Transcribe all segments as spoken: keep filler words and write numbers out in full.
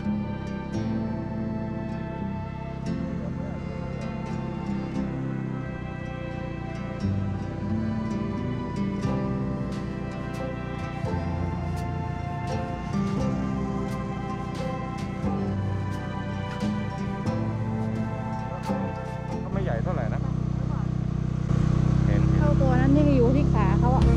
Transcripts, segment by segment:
ตัวนั้นยังอยู่ที่ขาเขาอ่ะ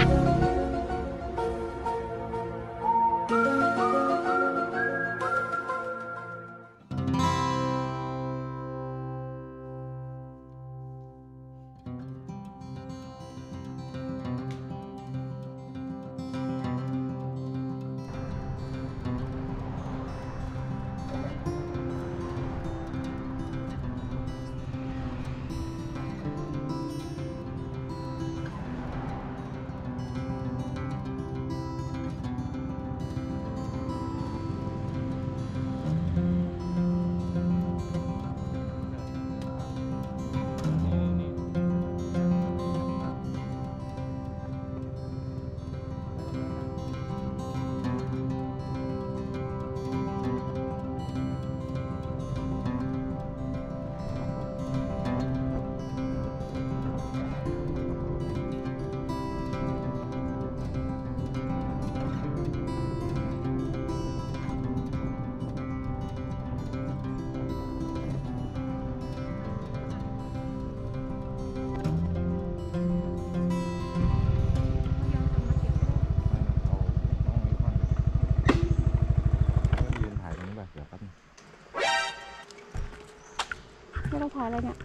ไม่ต้องถ่ายอะไรเนี่ย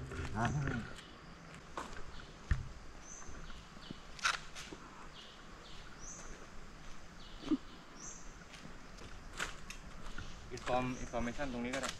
อินฟอร์มอินฟอร์เมชั่นตรงนี้ก็ได้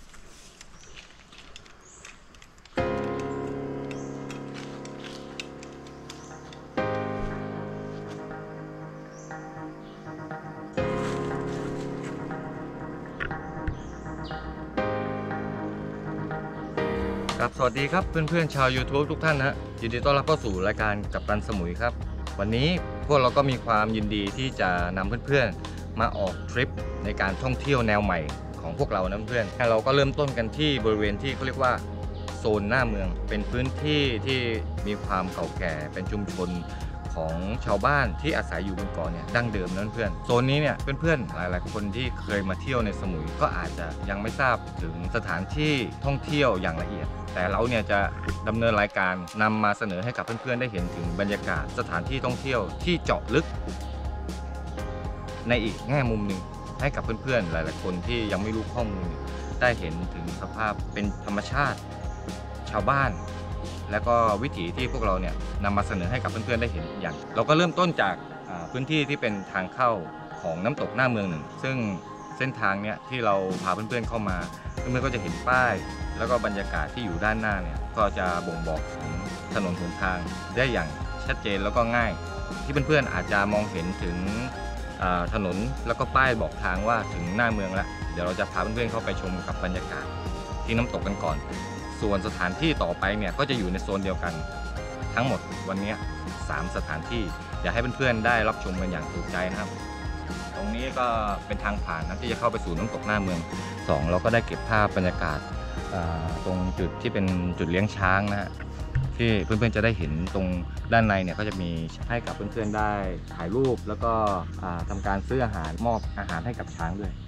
ครับสวัสดีครับเพื่อนๆชาว YouTube ทุกท่านนะฮะยินดีต้อนรับเข้าสู่รายการกัปตันสมุยครับวันนี้พวกเราก็มีความยินดีที่จะนำเพื่อนๆมาออกทริปในการท่องเที่ยวแนวใหม่ของพวกเรานะเพื่อนเราก็เริ่มต้นกันที่บริเวณที่เขาเรียกว่าโซนหน้าเมืองเป็นพื้นที่ที่มีความเก่าแก่เป็นชุมชนของชาวบ้านที่อาศัยอยู่บนเกาะเนี่ยดั้งเดิมนะเพื่อนโซนนี้เนี่ยเพื่อนๆหลายๆคนที่เคยมาเที่ยวในสมุยก็อาจจะยังไม่ทราบถึงสถานที่ท่องเที่ยวอย่างละเอียดแต่เราเนี่ยจะดำเนินรายการนำมาเสนอให้กับเพื่อนๆได้เห็นถึงบรรยากาศสถานที่ท่องเที่ยวที่เจาะลึกในอีกแง่มุมหนึ่งให้กับเพื่อนๆหลายๆคนที่ยังไม่รู้ข้อมูลได้เห็นถึงสภาพเป็นธรรมชาติชาวบ้านแล้วก็วิถีที่พวกเราเนี่ยนำมาเสนอให้กับเพื่อนๆได้เห็นอย่างเราก็เริ่มต้นจากพื้นที่ที่เป็นทางเข้าของน้ำตกหน้าเมืองหนึ่งซึ่งเส้นทางเนี่ยที่เราพาเพื่อนๆเข้ามาเพื่อนๆก็จะเห็นป้ายแล้วก็บรรยากาศที่อยู่ด้านหน้าเนี่ยก็จะบ่งบอกถึงถนนหนทางได้อย่างชัดเจนแล้วก็ง่ายที่เพื่อนๆอาจจะมองเห็นถึงถนนแล้วก็ป้ายบอกทางว่าถึงหน้าเมืองแล้วเดี๋ยวเราจะพาเพื่อนๆเข้าไปชมกับบรรยากาศที่น้ำตกกันก่อนส่วนสถานที่ต่อไปเนี่ยก็จะอยู่ในโซนเดียวกันทั้งหมดวันนี้สามสถานที่อยากให้เพื่อนๆได้รับชมกันอย่างถูกใจนะครับตรงนี้ก็เป็นทางผ่านนะที่จะเข้าไปสู่น้ำตกหน้าเมืองสองเราก็ได้เก็บภาพบรรยากาศตรงจุดที่เป็นจุดเลี้ยงช้างนะฮะที่เพื่อนๆจะได้เห็นตรงด้านในเนี่ยก็จะมีให้กับเพื่อนๆได้ถ่ายรูปแล้วก็ทำการซื้ออาหารมอบอาหารให้กับช้างด้วย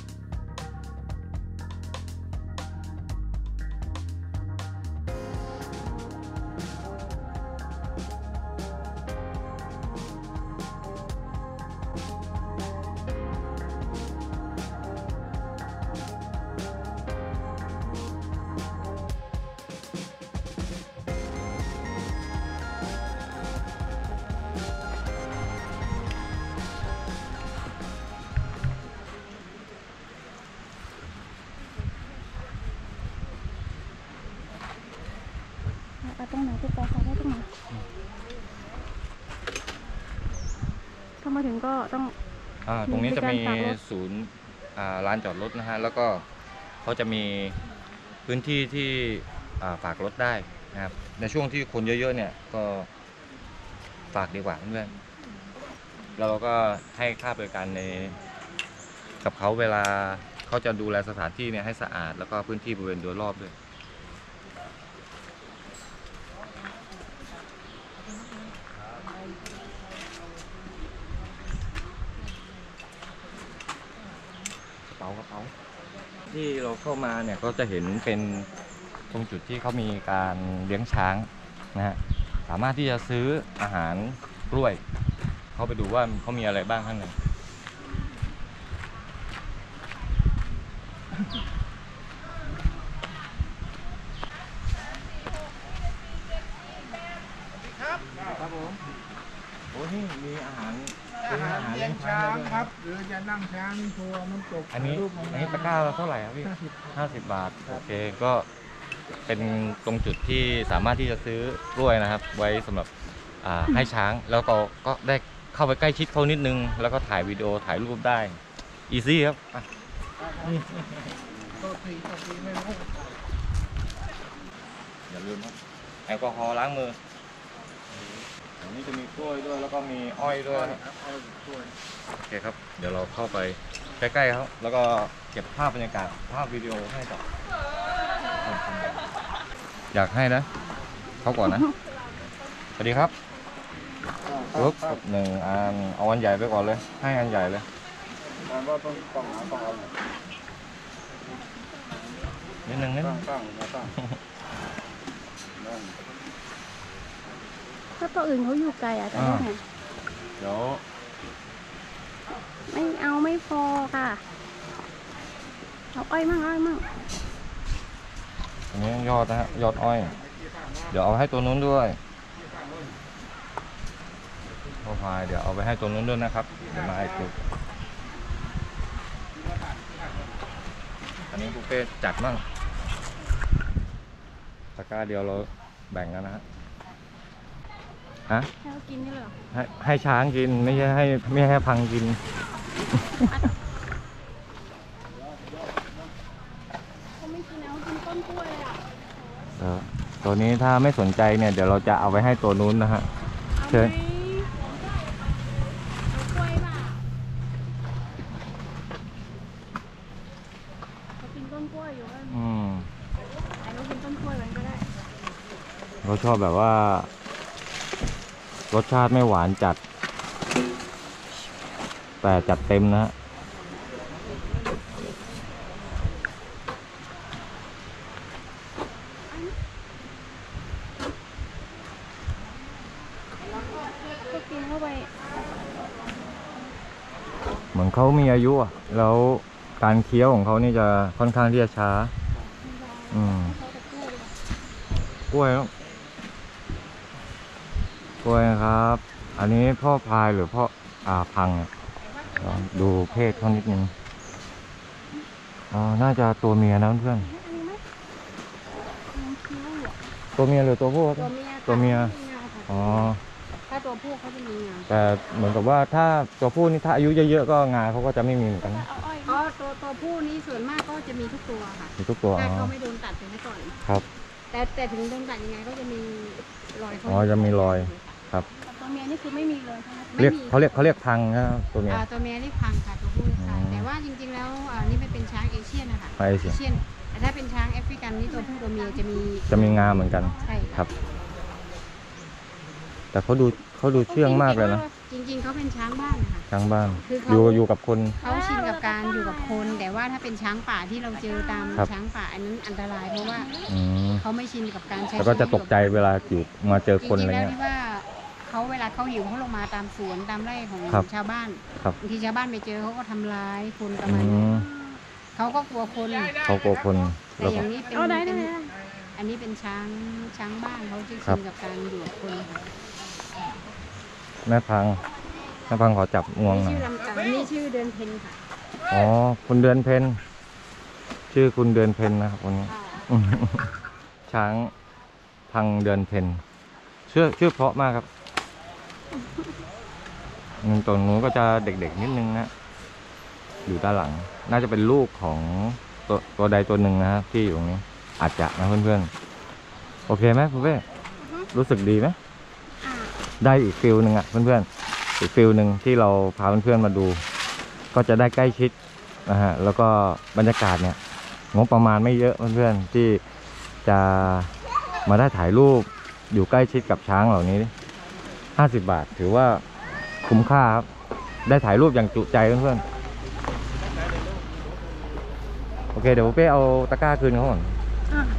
ตรงไหนที่ไปเขาได้ตรงไหนถ้ามาถึงก็ต้องตรงนี้จะมีศูนย์ลานจอดรถนะฮะแล้วก็เขาจะมีพื้นที่ที่ฝากรถได้นะครับในช่วงที่คนเยอะๆเนี่ยก็ฝากดีกว่าเพื่อนเราก็ให้ค่าบริการในกับเขาเวลาเขาจะดูแลสถานที่เนี่ยให้สะอาดแล้วก็พื้นที่บริเวณโดยรอบด้วยกระเป๋ากระเป๋าที่เราเข้ามาเนี่ยก็จะเห็นเป็นตรงจุดที่เขามีการเลี้ยงช้างนะฮะสามารถที่จะซื้ออาหารกล้วยเข้าไปดูว่าเขามีอะไรบ้างข้างในครับผมโอ้นี่มีอาหารอาหารเลี้ยงช้างครับหรือจะนั่งช้างทัวร์น้ำตกอันนี้อันนี้ตะกร้าเท่าไหร่ครับพี่ห้าสิบบาทโอเคก็เป็นตรงจุดที่สามารถที่จะซื้อกล้วยนะครับ ไว้สำหรับอ่าให้ช้างแล้วก็ก็ได้เข้าไปใกล้ชิดเขานิดนึงแล้วก็ถ่ายวิดีโอถ่ายรูปได้อีซี่ครับอ่ะโทษทีโทษทีไม่รู้อย่าลืมครับแอลกอฮอล์ล้างมืออันนี้จะมีกล้วยด้วยแล้วก็มีอ้อยด้วยครับเอาช่วยโอเคครับเดี๋ยวเราเข้าไปใกล้ๆเขาแล้วก็เก็บภาพบรรยากาศภาพวิดีโอให้กับอยากให้นะเขาก่อนนะสวัสดีครับปุ๊บหนึ่งอันเอาอันใหญ่ไปก่อนเลยให้อันใหญ่เลยแต่ว่าต้องต้องหาต้องเอานิดนึงนิดนึตั้งงตั้งมาตั้งนั่นถ้าตัวอื่นเขาอยู่ไกลอ่ะจะได้ไงเดี๋ยวไม่เอาไม่พอค่ะเอาอ้อยมั่งอ้อยมั่งอันนี้ยอดนะฮะยอดอ้อยเดี๋ยวเอาให้ตัวนู้นด้วยพ่อพายเดี๋ยวเอาไปให้ตัวนู้นด้วยนะครับเดี๋ยวมาอีกทีอันนี้บุฟเฟ่ต์จัดมั่งตะกร้าเดียวเราแบ่งกันนะฮะฮะให้เขากินนี่เหรอให้ให้ช้างกินไม่ใช่ให้ไม่ให้พังกินเขาไม่กินเอากินต้นกล้วยอ่ะเออตัวนี้ถ้าไม่สนใจเนี่ยเดี๋ยวเราจะเอาไว้ให้ตัวนู้นนะฮะเอาเชิไหมญเอากล้วยป่ะเขากินต้นกล้วยอยู่ว่าอืมให้เขากินต้นกล้วยกันก็ได้เขาชอบแบบว่า รสชาติไม่หวานจัด แต่จัดเต็มนะฮะก็กินเข้าไปเหมือนเขามีอายุอ่ะ แล้วการเคี้ยวของเขานี่จะค่อนข้างที่จะช้า อืมเขาจะกล้วยดีกว่ากล้วยครับกล้วยนะครับ อันนี้พ่อพายหรือพ่ออ่าพังอ่ะลองดูเพศเขานิดนึงอ๋อน่าจะตัวเมียนะเพื่อนให้อันนี้ไหมน้องคิ้วอยู่อะๆตัวเมียหรือตัวผู้ครับตัวเมียตัวเมียค่ะอ๋อถ้าตัวผู้เขาจะมีงาแต่เหมือนกับว่าถ้าตัวผู้นี่ถ้าอายุเยอะๆก็งาเขาก็จะไม่มีเหมือนกันนะเอาอ้อยอ๋อตัวตัวผู้นี้ส่วนมากก็จะมีทุกตัวค่ะมีทุกตัวถ้าอ๋อเขาไม่โดนตัดไปให้ก่อนครับแต่แต่ถึงโดนตัดยังไงก็จะมีรอยเขาอ๋อจะมีรอยครับตัวเมียนี่คือไม่มีเลยใช่ไหมเรียกไม่มีเขาเรียกเขาเรียกพังนะครับตัวเมียอ่าตัวเมียเรียกพังค่ะตัวผู้เรียกพังอืมแต่ว่าจริงๆแล้วอ่านี่ไม่เป็นช้างเอเชียนนะคะเอเชียเชียนแต่ถ้าเป็นช้างแอฟริกันนี่ตัวผู้ตัวเมียจะมีจะมีงาเหมือนกันใช่ครับ แต่เขาดูเขาดูเชื่องมากเลยนะจริงๆเขาเป็นช้างบ้านนะคะช้างบ้านคืออเขายู่อยู่กับคนเขาชินกับการอยู่กับคน แต่ว่าถ้าเป็นช้างป่าที่เราเจอตามครับช้างป่าอันนั้นอันตรายเพราะว่าอืมเขาไม่ชินกับการใช้แล้วก็จะตกใจเวลาอยู่มาเจอจคนอะไรริงๆแล้วเงี้ยที่ว่าเขาเวลาเขาหิวเขาลงมาตามสวนตามไร่ของครับชาวบ้านครับบางทีชาวบ้านไปเจอเขาก็ทำร้ายคนประอืมาณนี้มเขาก็กลัวคนเขากลัวคนแต่แล้วอก็ย่างนี้เป็นเอาได้เป็นได้ได้อันนี้เป็นช้างช้างบ้านเขาจะครัชิบนกับการอยู่กับคนค่ะแม่พังแม่พังขอจับงวงหน่อยชื่อลำตาลนี่ชื่อเดือนเพ็ญค่ะอ๋อคุณเดือนเพ็ญชื่อคุณเดือนเพ็ญนะครับคนนี้ค่ะช้างพังเดือนเพ็ญชื่อชื่อเพราะมากครับอืมตัวนู้นก็จะเด็กๆนิดนึงนะอยู่ด้านหลัง น่าจะเป็นลูกของตัวตัวใดตัวหนึ่งนะครับที่อยู่ตรงนี้ อาจจะนะเพื่อนๆโอเคไหมคุณเป้รู้สึกดีไหมอ่าได้อีกฟิลหนึ่งอ่ะเพื่อนๆอีกฟิลหนึ่งที่เราพาเพื่อนๆมาดู ก็จะได้ใกล้ชิดนะฮะแล้วก็บรรยากาศเนี่ยงบประมาณไม่เยอะเพื่อนๆที่จะมาได้ถ่ายรูปอยู่ใกล้ชิดกับช้างเหล่านี้ห้าสิบบาทถือว่าคุ้มค่าครับได้ถ่ายรูปอย่างจุใจเพื่อนๆโอเคเดี๋ยวเป้เอาตะกร้าคืนเขาก่อนอ่ะ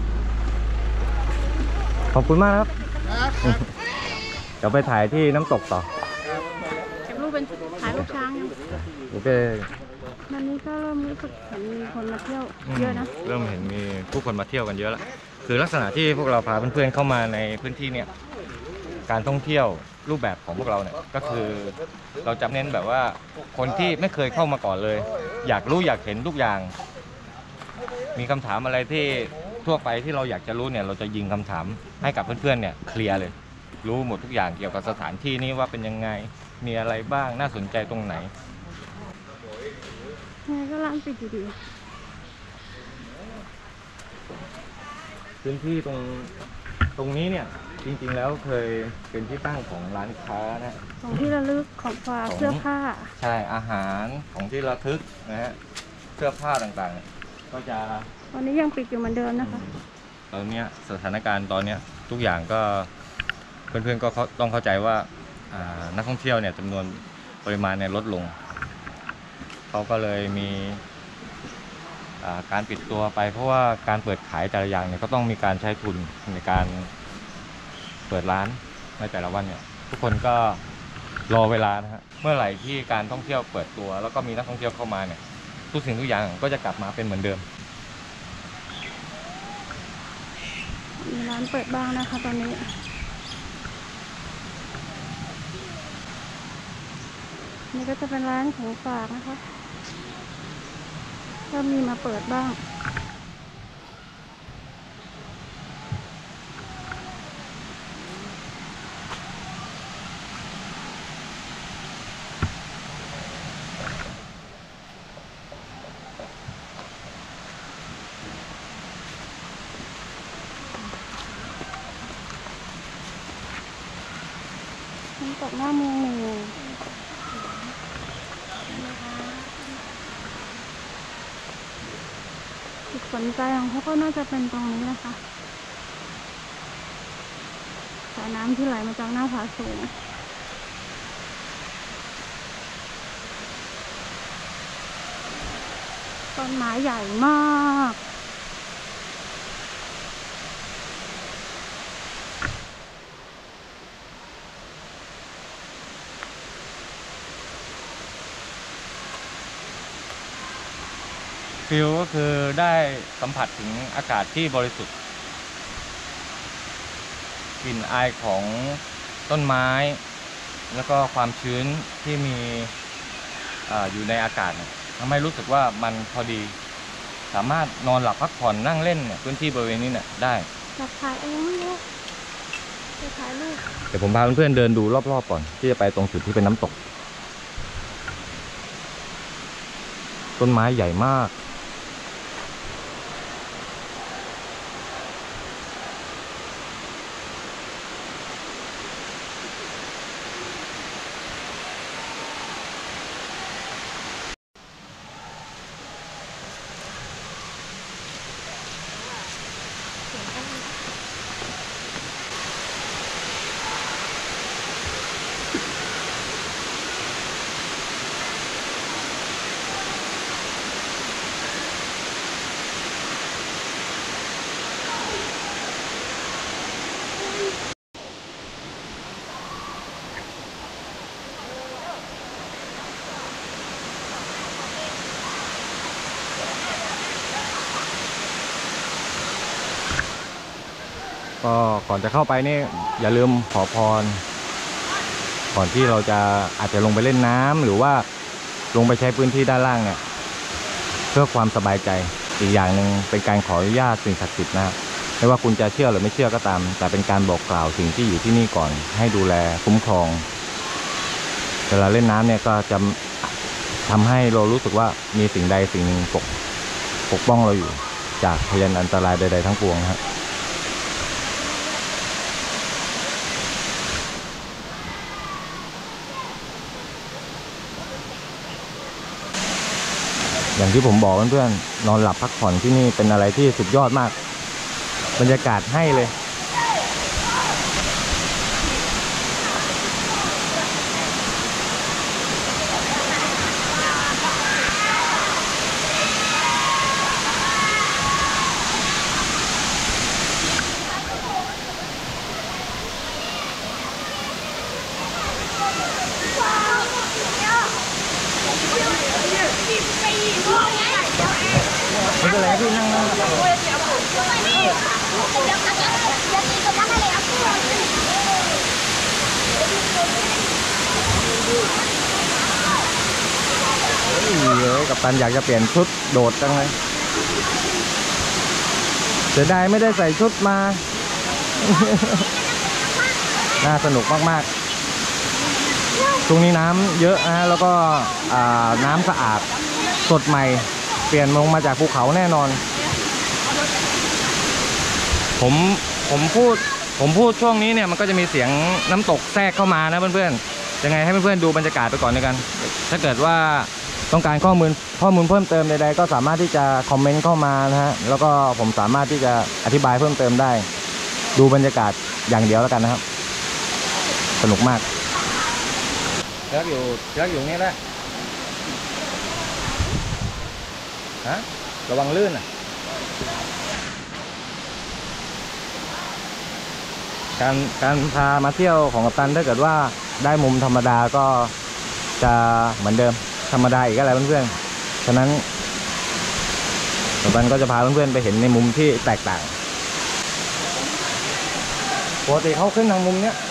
ขอบคุณมากครับครับครับเดี๋ยวไปถ่ายที่น้ำตกต่อเก็บรูปเป็นถ่ายรูปช้างยังเดี๋ยวเป้วันนี้ก็เริ่มรู้สึกเห็นมีคนมาเที่ยวเยอะนะเริ่มเห็นมีผู้คนมาเที่ยวกันเยอะแล้วคือลักษณะที่พวกเราพาเพื่อนๆเข้ามาในพื้นที่เนี่ยการท่องเที่ยวรูปแบบของพวกเราเนี่ยก็คือเราจะเน้นแบบว่าคนที่ไม่เคยเข้ามาก่อนเลย อยากรู้อยากเห็นทุกอย่าง มีคำถามอะไรที่ทั่วไปที่เราอยากจะรู้เนี่ยเราจะยิงคำถามให้กับเพื่อนๆเนี่ยเคลียร์เลยรู้หมดทุกอย่างเกี่ยวกับสถานที่นี้ว่าเป็นยังไงมีอะไรบ้างน่าสนใจตรงไหนยังไงก็ร้านปิดอยู่ดีพื้นที่ตรงตรงนี้เนี่ยจริงๆแล้วเคยเป็นที่ตั้งของร้านค้านะของที่ระลึกของฝากของเสื้อผ้าใช่อาหารของที่ระลึกนะฮะเสื้อผ้าต่างๆเนี่ยก็จะวันนี้ยังปิดอยู่เหมือนเดิมนะคะตอนเนี้ยสถานการณ์ตอนเนี้ยทุกอย่างก็เพื่อนๆก็เขาต้องเข้าใจว่าอ่านักท่องเที่ยวเนี่ยจำนวนปริมาณเนี่ยลดลงเขาก็เลยมีอ่าการปิดตัวไปเพราะว่าการเปิดขายแต่ละอย่างเนี่ยก็ต้องมีการใช้ทุนในการเปิดร้านในแต่ละวันเนี่ยทุกคนก็รอเวลานะฮะเมื่อไหร่ที่การท่องเที่ยวเปิดตัวแล้วก็มีนักท่องเที่ยวเข้ามาเนี่ยทุกสิ่งทุกอย่างก็จะกลับมาเป็นเหมือนเดิมมีร้านเปิดบ้างนะคะตอนนี้ นี่ก็จะเป็นร้านของฝากนะคะก็มีมาเปิดบ้าง น้ำตกหน้าเมืองหนึ่งจุดสนใจของเขาก็น่าจะเป็นตรงนี้นะคะสายน้ำที่ไหลมาจากหน้าผาสูงต้นไม้ใหญ่มากฟิลก็คือได้สัมผัสถึงอากาศที่บริสุทธิ์กลิ่นอายของต้นไม้ แล้วก็ความชื้นที่มีออยู่ในอากาศเนี่ยทำให้รู้สึกว่ามันพอดี สามารถนอนหลับพักผ่อนนั่งเล่นเนี่ยพื้นที่บริเวณนี้เนี่ยได้อยากถ่ายเองไม่รู้จะถ่ายรูปเดี๋ยวผมพาเพื่อนๆเดินดูรอบๆก่อนที่จะไปตรงจุดที่เป็นน้ำตก ต้นไม้ใหญ่มากก็ก่อนจะเข้าไปนี่อย่าลืมขอพรก่อนที่เราจะอาจจะลงไปเล่นน้ำหรือว่าลงไปใช้พื้นที่ด้านล่างเนี่ยเพื่อความสบายใจอีกอย่างหนึ่งเป็นการขออนุญาตสิ่งศักดิ์สิทธิ์นะไม่ว่าคุณจะเชื่อหรือไม่เชื่อก็ตามแต่เป็นการบอกกล่าวสิ่งที่อยู่ที่นี่ก่อนให้ดูแลคุ้มครองเวลาเล่นน้ำเนี่ยก็จะทำให้เรารู้สึกว่ามีสิ่งใดสิ่งหนึ่งปกปกป้องเราอยู่จากพยันอันตรายใดๆทั้งปวงนะครับอย่างที่ผมบอกเพื่อนๆนอนหลับพักผ่อนที่นี่เป็นอะไรที่สุดยอดมากบรรยากาศให้เลยไม่เป็นไรพี่นั่งนั่งเฮ้ยกัปตันอยากจะเปลี่ยนชุดโดดจังเลยเสียดายไม่ได้ใส่ชุดมา น่าสนุกมากๆตรงนี้น้ำเยอะนะแล้วก็น้ำสะอาดสดใหม่เปลี่ยนลงมาจากภูเขาแน่นอนผมผมพูดผมพูดช่วงนี้เนี่ยมันก็จะมีเสียงน้ำตกแทรกเข้ามานะเพื่อนๆยังไงให้เพื่อนๆดูบรรยากาศไปก่อนด้วยกันถ้าเกิดว่าต้องการข้อมูลข้อมูลเพิ่มเติมใดๆก็สามารถที่จะคอมเมนต์เข้ามานะฮะแล้วก็ผมสามารถที่จะอธิบายเพิ่มเติมได้ดูบรรยากาศอย่างเดียวแล้วกันนะครับสนุกมากเชือกอยู่เชือกอยู่นี่แหละฮะระวังลื่นอ่ะการการพามาเที่ยวของกัปตันถ้าเกิดว่าได้มุมธรรมดาก็จะเหมือนเดิมธรรมดาอีกอะไรเพื่อนๆฉะนั้นกัปตันก็จะพาเพื่อนๆไปเห็นในมุมที่แตกต่างปกติเขาขึ้นทางมุมเนี้ย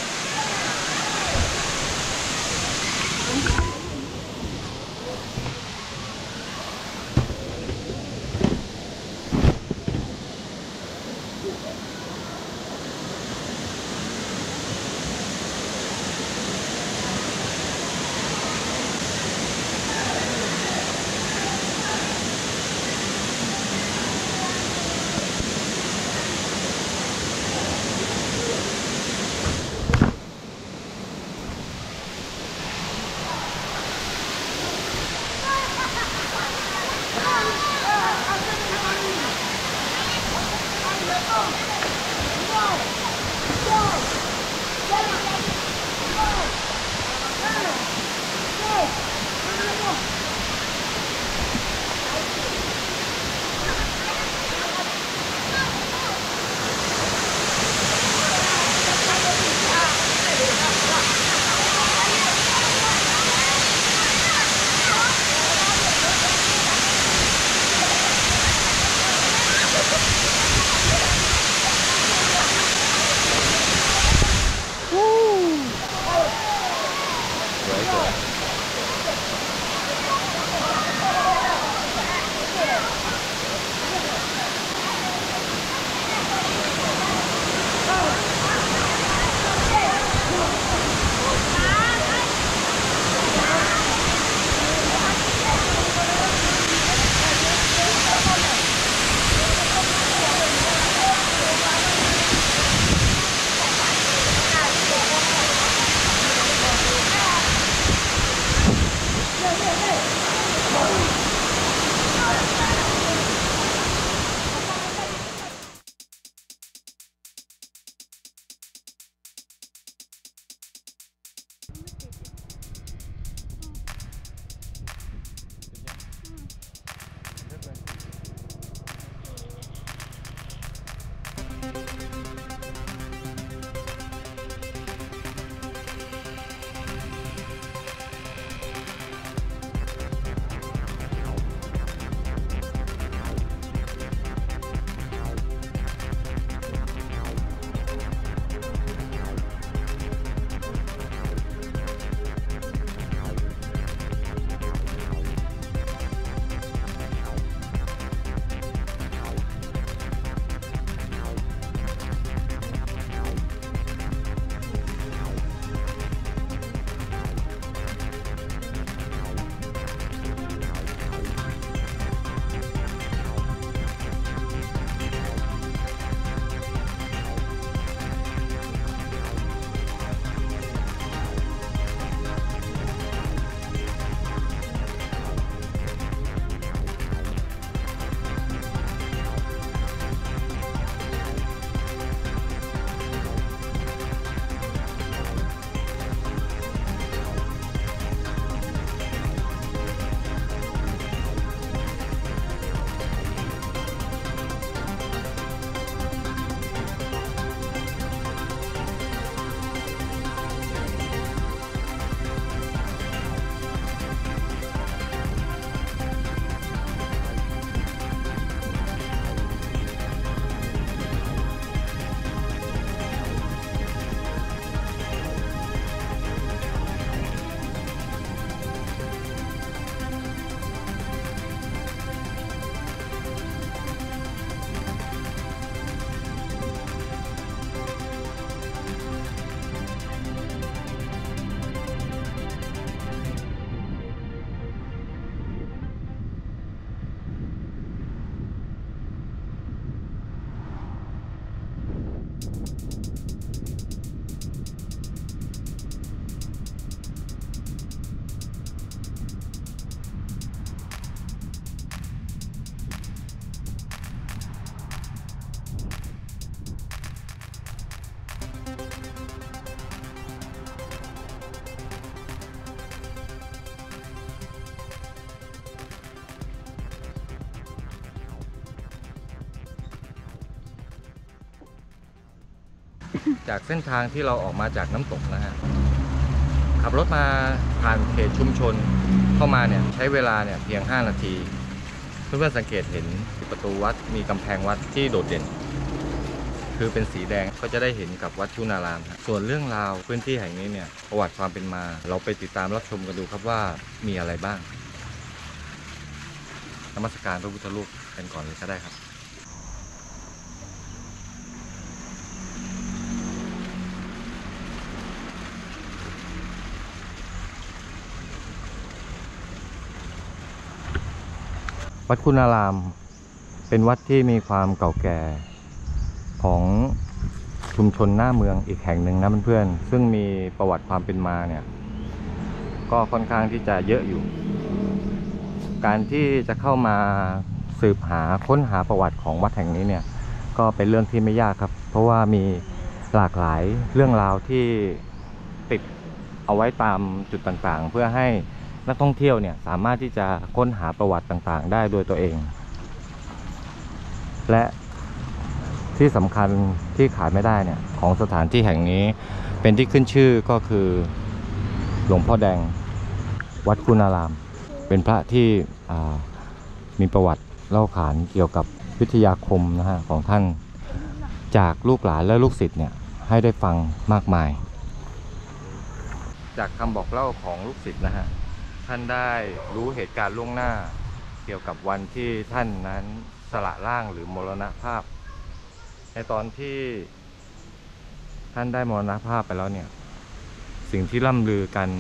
จากเส้นทางที่เราออกมาจากน้ำตกนะฮะขับรถมาผ่านเขตชุมชนเข้ามาเนี่ยใช้เวลาเนี่ยเพียงห้านาทีเพื่อนๆสังเกตเห็นประตูวัดมีกำแพงวัดที่โดดเด่นคือเป็นสีแดงก็จะได้เห็นกับวัดคุณารามครับส่วนเรื่องราวพื้นที่แห่งนี้เนี่ยประวัติความเป็นมาเราไปติดตามรับชมกันดูครับว่ามีอะไรบ้างนมัสการพระพุทธรูปกันก่อนเลยก็ได้ครับวัดคุณารามเป็นวัดที่มีความเก่าแก่ของชุมชนหน้าเมืองอีกแห่งหนึ่งนะเพื่อนๆซึ่งมีประวัติความเป็นมาเนี่ยก็ค่อนข้างที่จะเยอะอยู่การที่จะเข้ามาสืบหาค้นหาประวัติของวัดแห่งนี้เนี่ยก็เป็นเรื่องที่ไม่ยากครับเพราะว่ามีหลากหลายเรื่องราวที่ติดเอาไว้ตามจุดต่างๆเพื่อให้นักท่องเที่ยวเนี่ยสามารถที่จะค้นหาประวัติต่างๆได้โดยตัวเองและที่สำคัญที่ขาดไม่ได้เนี่ยของสถานที่แห่งนี้เป็นที่ขึ้นชื่อก็คือหลวงพ่อแดงวัดคุณารามเป็นพระที่มีประวัติเล่าขานเกี่ยวกับวิทยาคมนะฮะของท่านจากลูกหลานและลูกศิษย์เนี่ยให้ได้ฟังมากมายจากคำบอกเล่าของลูกศิษย์นะฮะท่านได้รู้เหตุการณ์ล่วงหน้าเกี่ยวกับวันที่ท่านนั้นสละร่างหรือมรณภาพในตอนที่ท่านได้มรณภาพไปแล้วเนี่ยสิ่งที่ล่ำลือกัน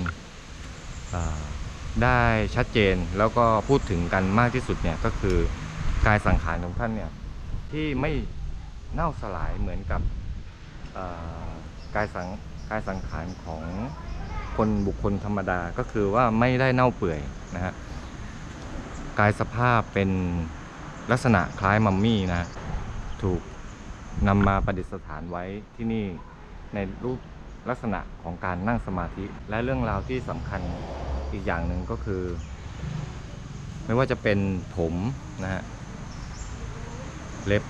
ได้ชัดเจนแล้วก็พูดถึงกันมากที่สุดเนี่ยก็คือกายสังขารของท่านเนี่ยที่ไม่เน่าสลายเหมือนกับกายสังกายสังขารของคนบุคคลธรรมดาก็คือว่าไม่ได้เน่าเปื่อยนะฮะกายสภาพเป็นลักษณะคล้ายมัมมี่นะถูกนำมาประดิษฐานไว้ที่นี่ในรูปลักษณะของการนั่งสมาธิและเรื่องราวที่สำคัญอีกอย่างหนึ่งก็คือไม่ว่าจะเป็นผมนะฮะเล็บ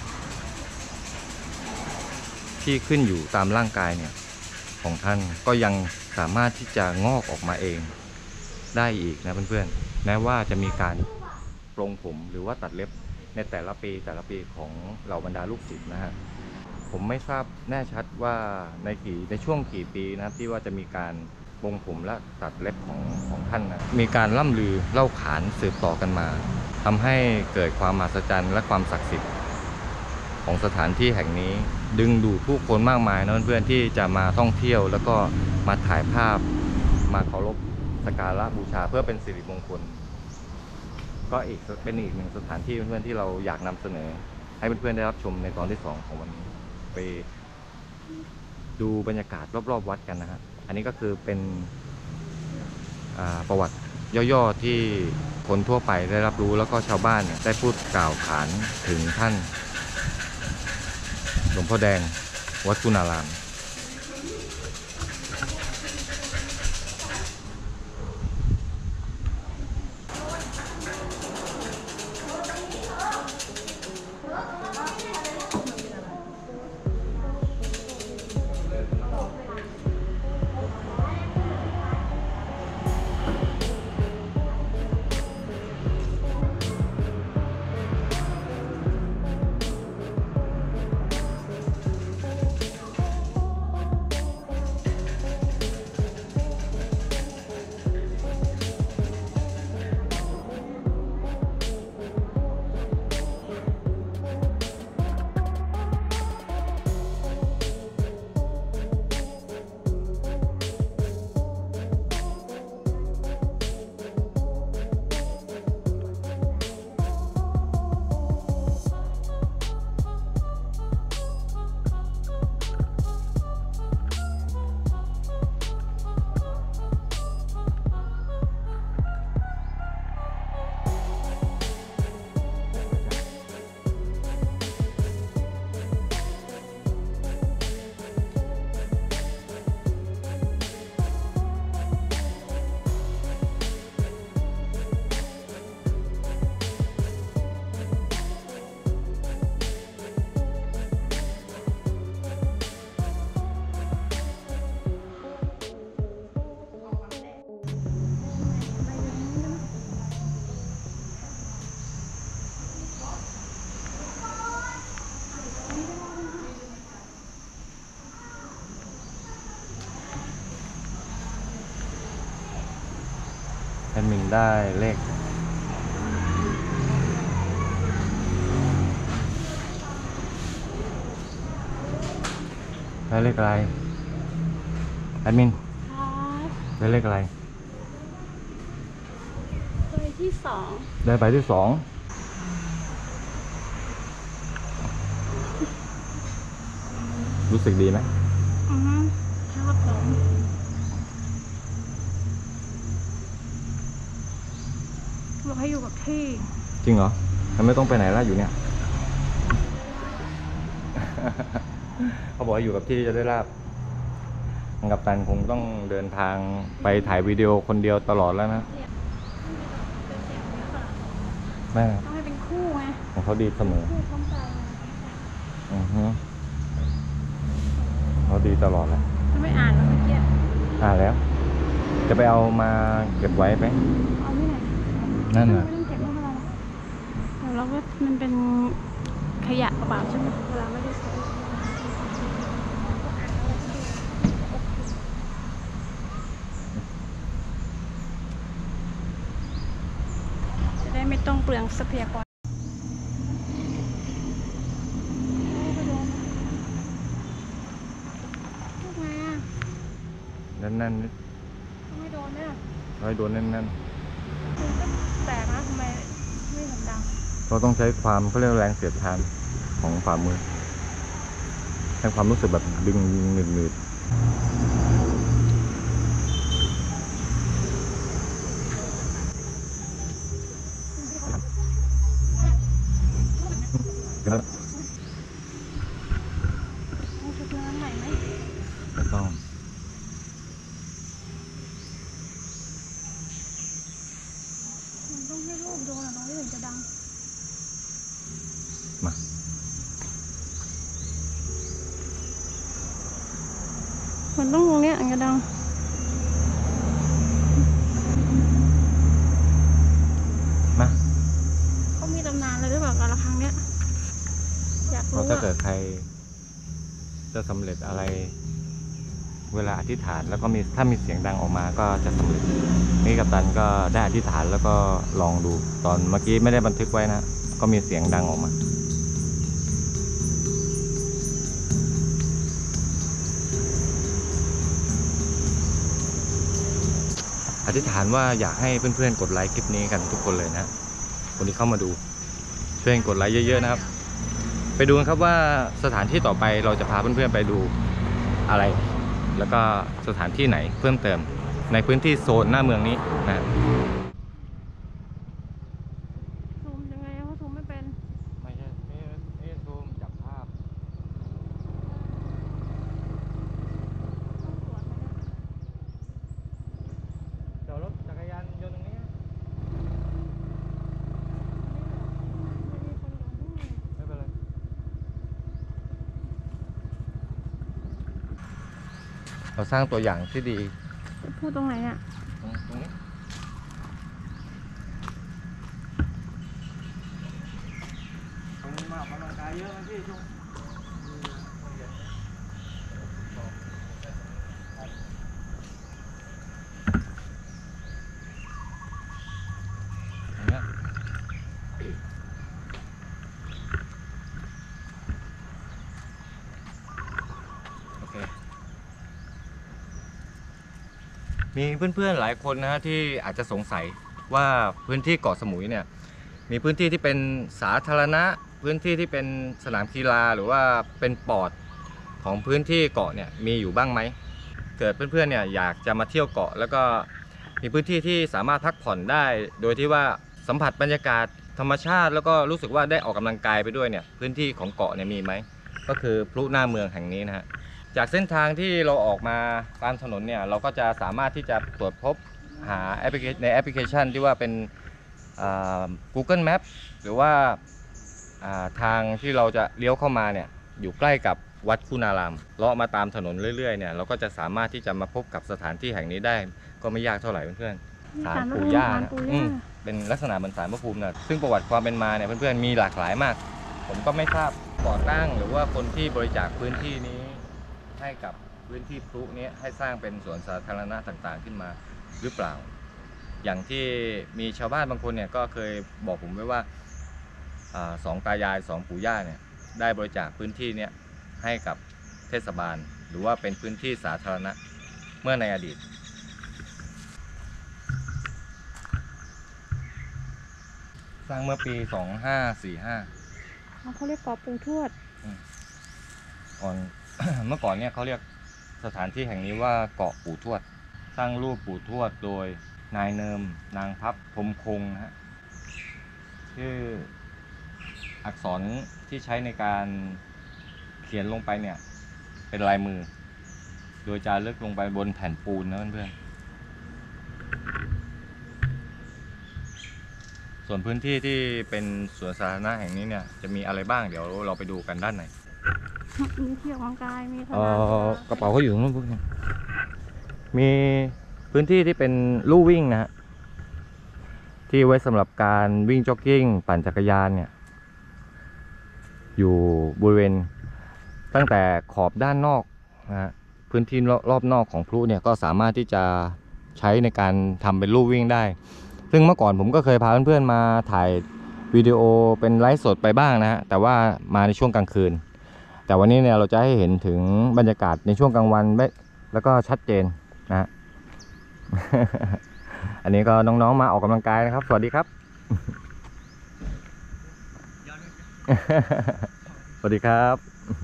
ที่ขึ้นอยู่ตามร่างกายเนี่ยของท่านก็ยังสามารถที่จะงอกออกมาเองได้อีกนะเพื่อนๆแม้ว่าจะมีการปรงผมหรือว่าตัดเล็บในแต่ละปีแต่ละปีของเหล่าบรรดาลูกศิษย์นะฮะผมไม่ทราบแน่ชัดว่าในกี่ในช่วงกี่ปีนะที่ว่าจะมีการปรงผมและตัดเล็บของของท่านนะมีการล่ำลือเล่าขานสืบต่อกันมาทำให้เกิดความมหัศจรรย์และความศักดิ์สิทธิ์ของสถานที่แห่งนี้ดึงดูดผู้คนมากมายนะเพื่อนๆที่จะมาท่องเที่ยวแล้วก็มาถ่ายภาพมาเคารพสักการะบูชาเพื่อเป็นสิริมงคลก็อีกเป็นอีกหนึ่งสถานที่เพื่อนๆที่เราอยากนำเสนอให้เพื่อนๆได้รับชมในตอนที่สองของวันนี้ไปดูบรรยากาศรอบๆวัดกันนะฮะอันนี้ก็คือเป็นประวัติย่อๆที่คนทั่วไปได้รับรู้แล้วก็ชาวบ้านเนี่ยได้พูดกล่าวขานถึงท่านหลวงพ่อแดงวัดคุณารามดมินได้เลขได้เลขอะไรแอดมินครับได้เลขอะไรใบที่สองได้ใบที่สองรู้สึกดีไหมอือฮึครับผมบอกให้อยู่กับที่จริงเหรอมันไม่ต้องไปไหนแล้วอยู่เนี่ย เขาบอกว่าอยู่กับที่จะได้ลาบกับตันคงต้องเดินทางไปถ่ายวิดีโอคนเดียวตลอดแล้วนะแม่ต้องให้เป็นคู่ไงของเขาดีเสมอคู่พร้อมกันอือฮึเขาดีตลอดเลยถ้าไม่อ่านแล้วเมื่อกี้อ่าแล้ว จะไปเอามาเก็บไว้ไหมเอาที่ไหนนั่นไม่น่ะต้องเก็บไม่เป็นไรเดี๋ยวเราก็มันเป็นขยะเปล่าๆใช่ไหมเวลาไม่ได้ใช้จะได้ไม่ต้องเปลืองทรัพยากรลูกไงอ่ะนั่นนั่นไม่โดนเนี่ยไว้โดนนั่นนั่นมันก็แปลกนะทำไมไม่เห็นดังเราต้องใช้ความเขาเรียกว่าแรงเสียดทานของฝ่ามือให้ความรู้สึกแบบดึงหนืดหนืดครับต้องชุบน้ำใหม่ไหมไม่ต้องมันต้องให้ลูกโดนอ่ะน้องถึงจะดังมามันต้องตรงเนี้ยถึงจะดังมาเขามีตำนานเลยหรือเปล่าการละครั้งเนี้ยอยากเพราะรู้ถ้าอ่ะเกิดใครจะสำเร็จอะไร เวลาอธิษฐานแล้วก็มีถ้ามีเสียงดังออกมาก็จะสำเร็จนี่กัปตันก็ได้อธิษฐานแล้วก็ลองดูตอนเมื่อกี้ไม่ได้บันทึกไว้นะก็มีเสียงดังออกมาอธิษฐานว่าอยากให้เพื่อนๆกดไลค์คลิปนี้กันทุกคนเลยนะคนที่เข้ามาดูช่วยกดไลค์เยอะๆนะครับไปดูกันครับว่าสถานที่ต่อไปเราจะพาเพื่อนๆไปดูอะไรแล้วก็สถานที่ไหนเพิ่มเติมในพื้นที่โซนหน้าเมืองนี้นะซูมยังไงอะเพราะซูมไม่เป็นไม่ใช่ไม่ไม่ซูมจับภาพต้องตรวจไหมเนี่ยเดี๋ยวรถจักรยานยนต์ตรงนี้ไม่มีคนอยู่ข้างในไม่เป็นไรเราสร้างตัวอย่างที่ดีพูดตรงไหนอ่ะตรงตรงนี้ตรงนี้มาออกกำลังกายเยอะไหมพี่ช่วงอย่างเงี้ยโอเค มีเพื่อนๆหลายคนนะฮะที่อาจจะสงสัยว่าพื้นที่เกาะสมุยเนี่ยมีพื้นที่ที่เป็นสาธารณะพื้นที่ที่เป็นสนามกีฬาหรือว่าเป็นปอดของพื้นที่เกาะเนี่ยมีอยู่บ้างไหมเกิดเพื่อนๆเนี่ยอยากจะมาเที่ยวเกาะแล้วก็มีพื้นที่ที่สามารถพักผ่อนได้ โดยที่ว่าสัมผัสบรรยากาศธรรมชาติแล้วก็รู้สึกว่าได้ออกกำลังกายไปด้วยเนี่ยพื้นที่ของเกาะเนี่ยมีไหมก็คือพลุหน้าเมืองแห่งนี้นะฮะ จากเส้นทางที่เราออกมาตามถนนเนี่ยเราก็จะสามารถที่จะตรวจพบหาแอปพลิเคชันในแอปพลิเคชันที่ว่าเป็น Google Map หรือว่าทางที่เราจะเลี้ยวเข้ามาเนี่ยอยู่ใกล้กับวัดคุณารามเลาะมาตามถนนเรื่อยๆเนี่ยเราก็จะสามารถที่จะมาพบกับสถานที่แห่งนี้ได้ก็ไม่ยากเท่าไหร่เพื่อนๆศาลปู่ย่านะอืมเป็นลักษณะเหมือนศาลพระภูมินะซึ่งประวัติความเป็นมาเนี่ยเพื่อนๆมีหลากหลายมากผมก็ไม่ทราบก่อตั้งหรือว่าคนที่บริจาคพื้นที่นี้ให้กับพื้นที่พลุนี้ให้สร้างเป็นสวนสาธารณะต่างๆขึ้นมาหรือเปล่าอย่างที่มีชาวบ้านบางคนเนี่ยก็เคยบอกผมไว้ว่าอสองตายายสองปู่ย่าเนี่ยได้บริจาคพื้นที่เนี่ยให้กับเทศบาลหรือว่าเป็นพื้นที่สาธารณะเมื่อในอดีตสร้างเมื่อปี สองพันห้าร้อยสี่สิบห้าเขาเรียกเกาะปูทวดก่อน เมื่อก่อนเนี่ยเขาเรียกสถานที่แห่งนี้ว่าเกาะปู่ทวดสร้างรูปปู่ทวดโดยนายเนิมนางพับพรมคงนะฮะชื่ออักษรที่ใช้ในการเขียนลงไปเนี่ยเป็นลายมือโดยจารึกลงไปบนแผ่นปูนนะเพื่อนๆส่วนพื้นที่ที่เป็นสวนสาธารณะแห่งนี้เนี่ยจะมีอะไรบ้างเดี๋ยวเราไปดูกันด้านในมีที่ออกกำลังกายมีสเอ่นามอกระเป๋าเขาอยู่ตรงนู้นพวกนี้มีพื้นที่ที่เป็นลู่วิ่งนะฮะที่ไว้สำหรับการวิ่งจ็อกกิ้งปั่นจักรยานเนี่ยอยู่บริเวณตั้งแต่ขอบด้านนอกนะฮะพื้นที่รอบนอกของพลุเนี่ยก็สามารถที่จะใช้ในการทำเป็นลู่วิ่งได้ซึ่งเมื่อก่อนผมก็เคยพาเพื่อนๆมาถ่ายวิดีโอเป็นไลฟ์สดไปบ้างนะฮะแต่ว่ามาในช่วงกลางคืนแต่วันนี้เนี่ยเราจะให้เห็นถึงบรรยากาศในช่วงกลางวันแล้วก็ชัดเจนนะฮะ อันนี้ก็น้องๆมาออกกำลังกายนะครับสวัสดีครับ สวัสดีครับ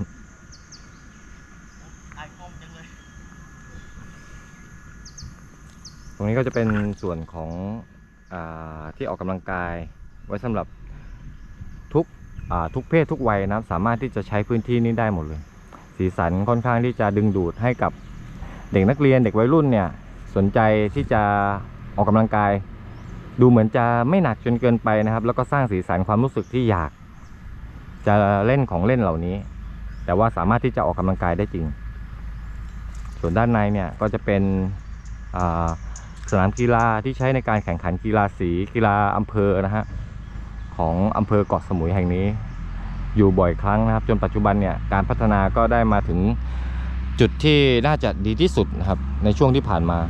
ตรงนี้ก็จะเป็นส่วนของอาที่ออกกำลังกายไว้สำหรับทุกทุกเพศทุกวัยนะครับสามารถที่จะใช้พื้นที่นี้ได้หมดเลยสีสันค่อนข้างที่จะดึงดูดให้กับเด็กนักเรียนเด็กวัยรุ่นเนี่ยสนใจที่จะออกกำลังกายดูเหมือนจะไม่หนักจนเกินไปนะครับแล้วก็สร้างสีสันความรู้สึกที่อยากจะเล่นของเล่นเหล่านี้แต่ว่าสามารถที่จะออกกำลังกายได้จริงส่วนด้านในเนี่ยก็จะเป็นสนามกีฬาที่ใช้ในการแข่งขันกีฬาสีกีฬาอำเภอนะฮะของอำเภอเกาะสมุยแห่งนี้อยู่บ่อยครั้งนะครับจนปัจจุบันเนี่ยการพัฒนาก็ได้มาถึงจุดที่น่าจะดีที่สุดนะครับในช่วงที่ผ่านมา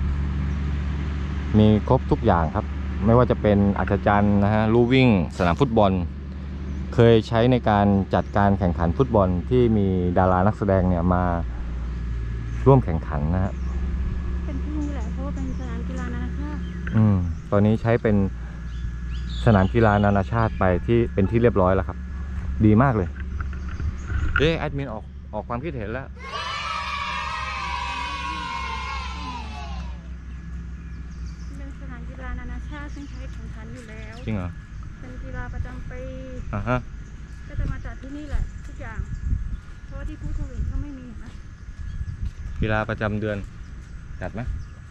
มีครบทุกอย่างครับไม่ว่าจะเป็นอัศจรรย์นะฮะลู่วิ่งสนามฟุตบอลเคยใช้ในการจัดการแข่งขันฟุตบอลที่มีดารานักแสดงเนี่ยมาร่วมแข่งขันนะฮะเป็นที่นี่แหละเพราะว่าเป็นสนามกีฬานานาชาติอืมตอนนี้ใช้เป็นสนามกีฬานานาชาติไปที่เป็นที่เรียบร้อยแล้วครับดีมากเลยเอ๊ะแอดมินออกออกความคิดเห็นแล้วเป็นสนามกีฬานานาชาติซึ่งใช้แข่งขันอยู่แล้วจริงเหรอเป็นกีฬาประจำปีอ่าฮะก็จะมาจัดที่นี่แหละทุกอย่างเพราะว่าที่ภูทวีก็ไม่มีนะกีฬาประจำเดือนจัดไหม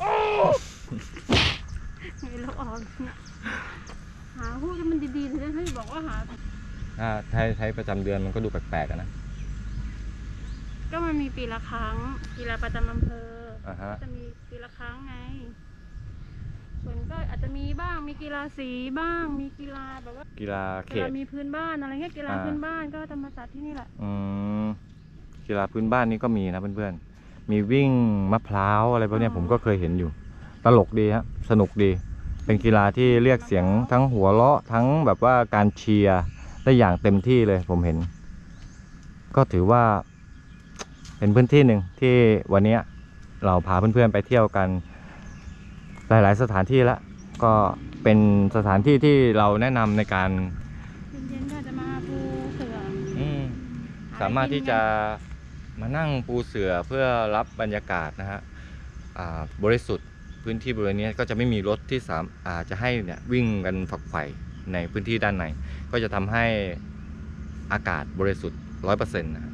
ไม่รู้ออกเนี่ยหาผู้ที่มันดีๆเลยให้บอกว่าหาถ้าใช้ใช้ประจำเดือนมันก็ดูแปลกๆนะก็มันมีปีละครั้งกีฬาประจำอำเภอ uh-huh. จะมีปีละครั้งไงส่วนก็อาจจะมีบ้างมีกีฬาสีบ้างมีกีฬาแบบว่ากีฬาเขตมีพื้นบ้านอะไรเงี้ยกีฬาพื้นบ้านก็จะมาจัดที่นี่แหละอืมกีฬาพื้นบ้านนี้ก็มีนะเพื่อนๆมีวิ่งมะพร้าวอะไรพวกนี้ผมก็เคยเห็นอยู่ตลกดีฮะสนุกดีเป็นกีฬาที่เรียกเสียงทั้งหัวเราะทั้งแบบว่าการเชียร์ได้อย่างเต็มที่เลยผมเห็นก็ถือว่าเป็นพื้นที่หนึ่งที่วันนี้เราพาเพื่อนๆไปเที่ยวกันหลายๆสถานที่แล้วก็เป็นสถานที่ที่เราแนะนำในการเย็นๆก็จะมาปูเสือสามารถที่จะมานั่งปูเสื่อเพื่อรับบรรยากาศนะฮะบริสุทธิ์พื้นที่บริเวณนี้ก็จะไม่มีรถที่สามอาจจะให้เนี่ยวิ่งกันฝักใฝ่ในพื้นที่ด้านในก็จะทำให้อากาศบริสุทธิ์ ร้อยเปอร์เซ็นต์ นะ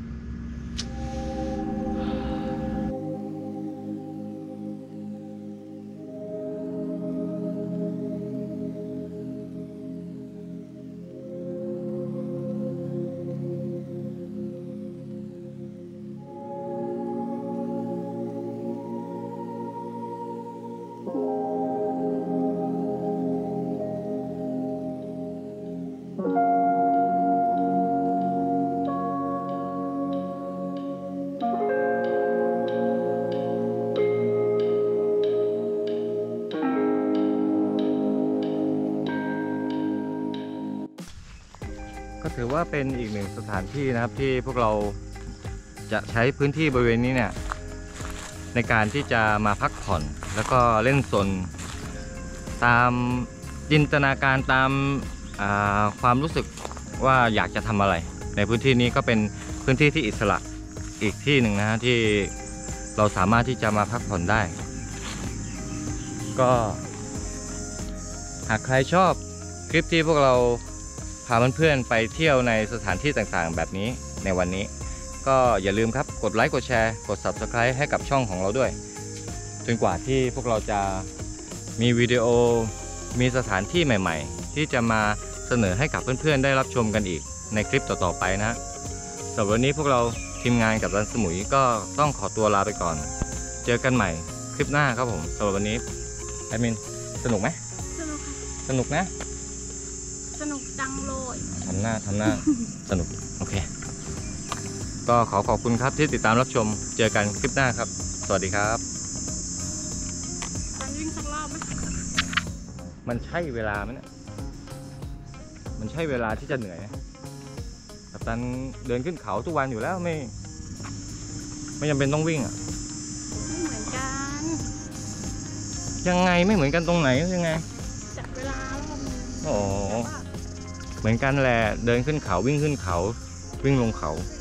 ก็ถือว่าเป็นอีกหนึ่งสถานที่นะครับที่พวกเราจะใช้พื้นที่บริเวณนี้เนี่ยในการที่จะมาพักผ่อนแล้วก็เล่นสนตามจินตนาการตามความรู้สึกว่าอยากจะทำอะไรในพื้นที่นี้ก็เป็นพื้นที่ที่อิสระอีกที่หนึ่งนะฮะที่เราสามารถที่จะมาพักผ่อนได้ก็หากใครชอบคลิปที่พวกเราพาเพื่อนๆไปเที่ยวในสถานที่ต่างๆแบบนี้ในวันนี้ก็อย่าลืมครับกดไลค์กดแชร์กด ซับสไครบ์ ให้กับช่องของเราด้วยจนกว่าที่พวกเราจะมีวิดีโอมีสถานที่ใหม่ๆที่จะมาเสนอให้กับเพื่อนๆได้รับชมกันอีกในคลิปต่อๆไปนะสำหรับวันนี้พวกเราทีมงานกับรันสมุยก็ต้องขอตัวลาไปก่อนเจอกันใหม่คลิปหน้าครับผมสำหรับวันนี้แอดมินสนุกไหมสนุกค่ะสนุกนะสนุกจังเลยทำหน้าทำหน้า สนุกโอเคก็ขอขอบคุณครับที่ติดตามรับชมเจอกันคลิปหน้าครับสวัสดีครับการวิ่งสักรอบไหมมันใช่เวลาไหมเนี่ยมันใช่เวลาที่จะเหนื่อยไหมกัปตันเดินขึ้นเขาทุกวันอยู่แล้วไม่ไม่จำเป็นต้องวิ่งอ่ะไม่เหมือนกันยังไงไม่เหมือนกันตรงไหนยังไงจับเวลารอบนึงโอ้แต่ว่าเหมือนกันแหละเดินขึ้นเขาวิ่งขึ้นเขาวิ่งลงเขาเ